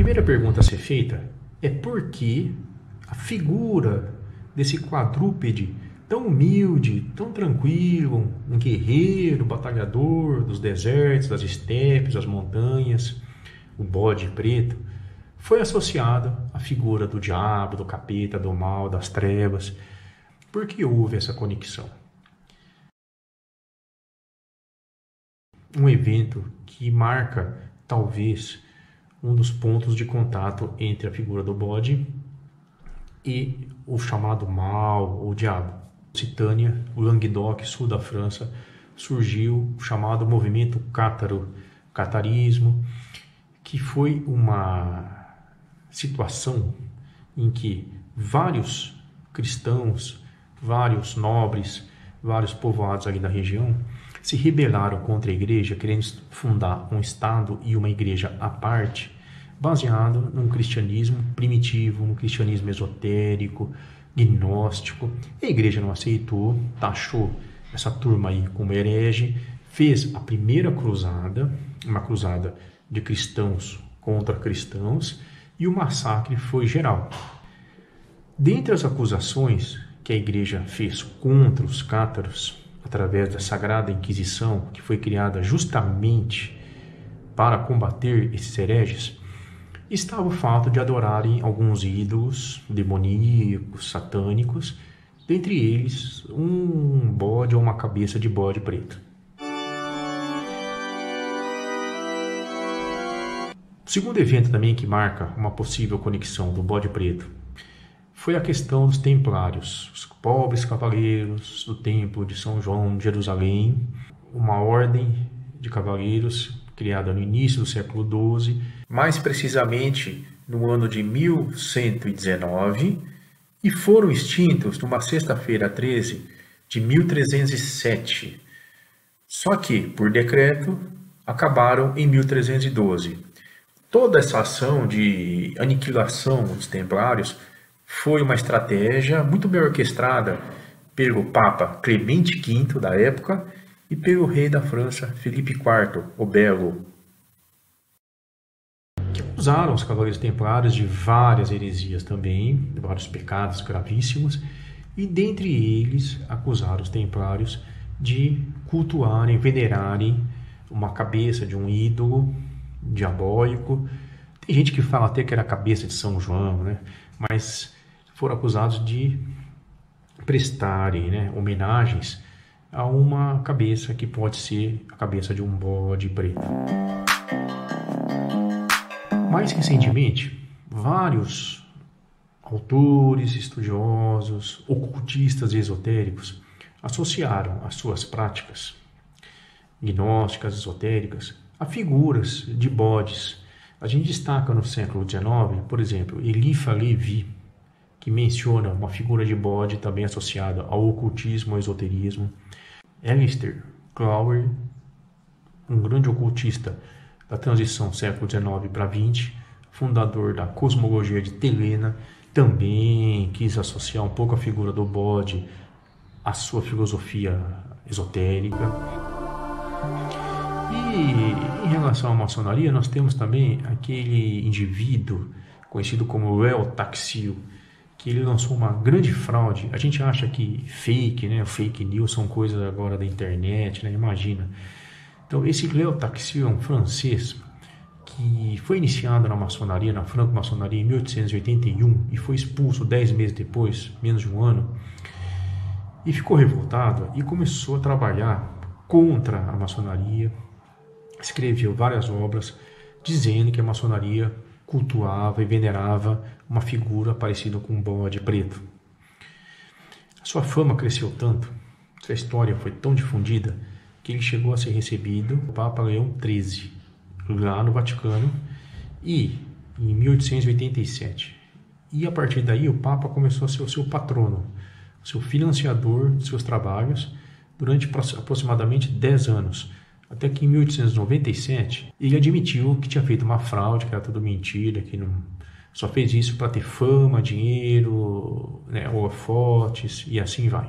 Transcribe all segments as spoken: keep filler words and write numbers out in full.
primeira pergunta a ser feita é por que a figura desse quadrúpede tão humilde, tão tranquilo, um guerreiro, batalhador dos desertos, das estepes, das montanhas, o bode preto, foi associado à figura do diabo, do capeta, do mal, das trevas. Por que houve essa conexão? Um evento que marca, talvez, um dos pontos de contato entre a figura do bode e o chamado mal ou diabo. Occitânia, o Languedoc, sul da França, surgiu o chamado movimento cátaro, catarismo, que foi uma situação em que vários cristãos, vários nobres, vários povoados ali da região se rebelaram contra a igreja, querendo fundar um estado e uma igreja à parte, baseado num cristianismo primitivo, num cristianismo esotérico, gnóstico. A igreja não aceitou, taxou essa turma aí como herege, fez a primeira cruzada, uma cruzada de cristãos contra cristãos, e o massacre foi geral. Dentre as acusações que a igreja fez contra os cátaros, através da Sagrada Inquisição, que foi criada justamente para combater esses hereges, estava o fato de adorarem alguns ídolos demoníacos, satânicos, dentre eles um bode ou uma cabeça de bode preto. O segundo evento também que marca uma possível conexão do bode preto foi a questão dos templários, os pobres cavaleiros do templo de São João de Jerusalém, uma ordem de cavaleiros criada no início do século doze, mais precisamente no ano de mil cento e dezenove, e foram extintos numa sexta-feira treze de mil trezentos e sete. Só que, por decreto, acabaram em mil trezentos e doze. Toda essa ação de aniquilação dos templários foi uma estratégia muito bem orquestrada pelo Papa Clemente quinto da época e pelo rei da França Felipe quarto, o Belo, que acusaram os cavaleiros templários de várias heresias também, de vários pecados gravíssimos, e dentre eles acusaram os templários de cultuarem, venerarem uma cabeça de um ídolo diabólico. Tem gente que fala até que era a cabeça de São João, né? Mas foram acusados de prestarem, né, homenagens a uma cabeça que pode ser a cabeça de um bode preto. Mais recentemente, vários autores, estudiosos, ocultistas e esotéricos associaram as suas práticas gnósticas, esotéricas, a figuras de bodes. A gente destaca no século dezenove, por exemplo, Elifa Levi, que menciona uma figura de bode também associada ao ocultismo, ao esoterismo. Aleister Crowley, um grande ocultista da transição século dezenove para vinte, fundador da cosmologia de Telena, também quis associar um pouco a figura do bode à sua filosofia esotérica. E em relação à maçonaria, nós temos também aquele indivíduo conhecido como Léo Taxil, que ele lançou uma grande fraude. A gente acha que fake, né, fake news são coisas agora da internet, né, imagina. Então, esse Léo Taxil é um francês que foi iniciado na maçonaria, na franco-maçonaria, em mil oitocentos e oitenta e um e foi expulso dez meses depois, menos de um ano, e ficou revoltado e começou a trabalhar contra a maçonaria. Escreveu várias obras dizendo que a maçonaria cultuava e venerava uma figura parecida com um bode preto. A sua fama cresceu tanto, sua história foi tão difundida, que ele chegou a ser recebido pelo Papa Leão treze, lá no Vaticano, e em mil oitocentos e oitenta e sete. E a partir daí o Papa começou a ser o seu patrono, o seu financiador de seus trabalhos, durante aproximadamente dez anos, até que em mil oitocentos e noventa e sete ele admitiu que tinha feito uma fraude, que era tudo mentira, que não, só fez isso para ter fama, dinheiro, né, holofotes e assim vai.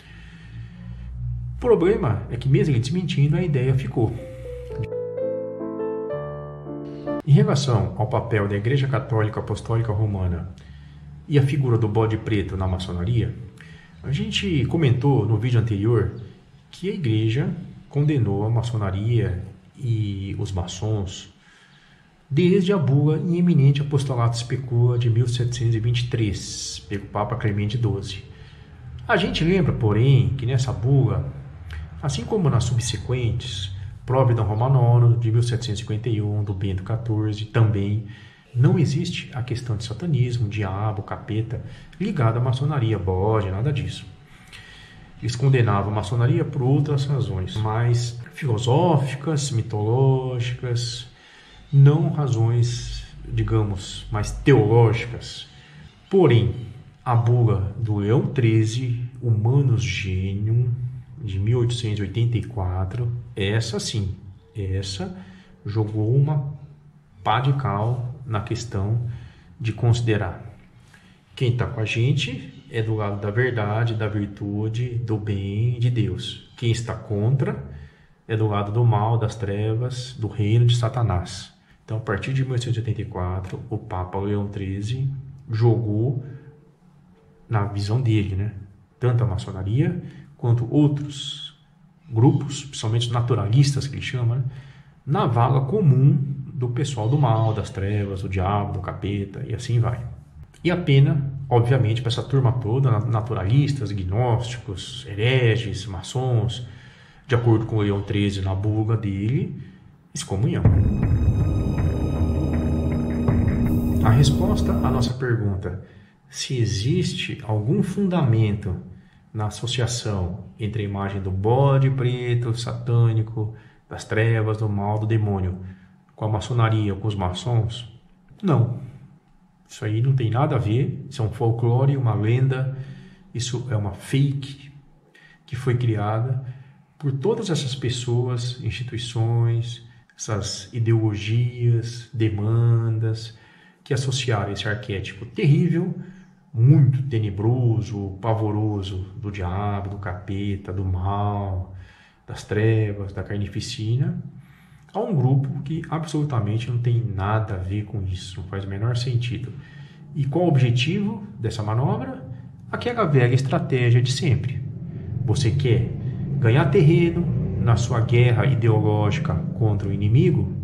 O problema é que mesmo ele desmentindo, a ideia ficou. Em relação ao papel da Igreja Católica Apostólica Romana e a figura do bode preto na maçonaria, a gente comentou no vídeo anterior que a Igreja condenou a maçonaria e os maçons desde a bula em eminente apostolato specula de mil setecentos e vinte e três, pelo Papa Clemente doze. A gente lembra, porém, que nessa bula, assim como nas subsequentes, Providam Romanum de mil setecentos e cinquenta e um, do Bento quatorze, também não existe a questão de satanismo, diabo, capeta, ligado à maçonaria, bode, nada disso. Eles condenavam a maçonaria por outras razões, mais filosóficas, mitológicas, não razões, digamos, mais teológicas. Porém, a bula do Leão treze, Humanus Genium, de mil oitocentos e oitenta e quatro, essa sim, essa jogou uma pá de cal na questão de considerar quem está com a gente é do lado da verdade, da virtude, do bem, de Deus. Quem está contra é do lado do mal, das trevas, do reino de Satanás. Então, a partir de mil oitocentos e oitenta e quatro, o Papa Leão treze jogou, na visão dele, né, tanto a maçonaria quanto outros grupos, principalmente os naturalistas que ele chama, né, na vala comum do pessoal do mal, das trevas, do diabo, do capeta, e assim vai. E a pena, obviamente, para essa turma toda, naturalistas, gnósticos, hereges, maçons, de acordo com o Leão treze na bula dele, excomunhão. A resposta à nossa pergunta, se existe algum fundamento na associação entre a imagem do bode preto, satânico, das trevas, do mal, do demônio, com a maçonaria, com os maçons, não. Isso aí não tem nada a ver, isso é um folclore, uma lenda, isso é uma fake que foi criada por todas essas pessoas, instituições, essas ideologias, demandas, que associaram esse arquétipo terrível, muito tenebroso, pavoroso do diabo, do capeta, do mal, das trevas, da carnificina, a um grupo que absolutamente não tem nada a ver com isso, não faz o menor sentido. E qual o objetivo dessa manobra? Aquela velha estratégia de sempre. Você quer ganhar terreno na sua guerra ideológica contra o inimigo?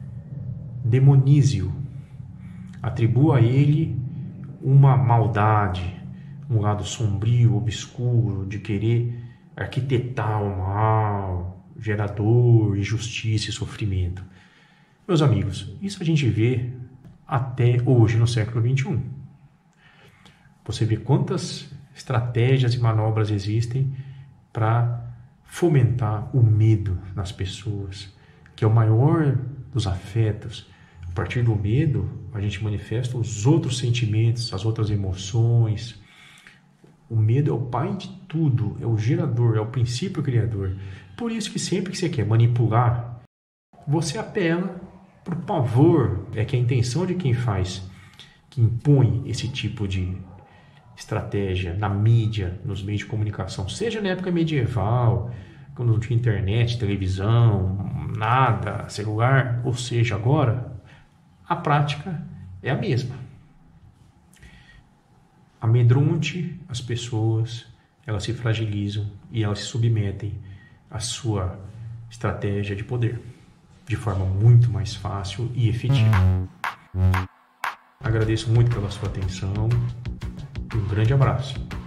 Demonize-o. Atribua a ele uma maldade, um lado sombrio, obscuro, de querer arquitetar o mal, gerador, injustiça e sofrimento. Meus amigos, isso a gente vê até hoje no século vinte e um. Você vê quantas estratégias e manobras existem para fomentar o medo nas pessoas, que é o maior dos afetos. A partir do medo, a gente manifesta os outros sentimentos, as outras emoções. O medo é o pai de tudo, é o gerador, é o princípio criador. Por isso que sempre que você quer manipular, você apela para o pavor, é que a intenção de quem faz, que impõe esse tipo de estratégia na mídia, nos meios de comunicação, seja na época medieval, quando não tinha internet, televisão, nada, celular, ou seja, agora, a prática é a mesma. Amedronte as pessoas, elas se fragilizam e elas se submetem à sua estratégia de poder, de forma muito mais fácil e efetiva. Agradeço muito pela sua atenção e um grande abraço.